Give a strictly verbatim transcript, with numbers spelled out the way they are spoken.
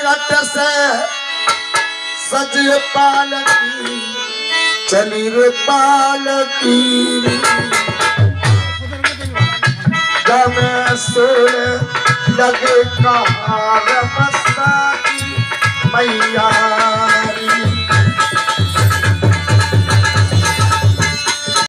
रट से सज पालकी चली रे पालकी जब सुर लगे कहार मस्ताकी मैया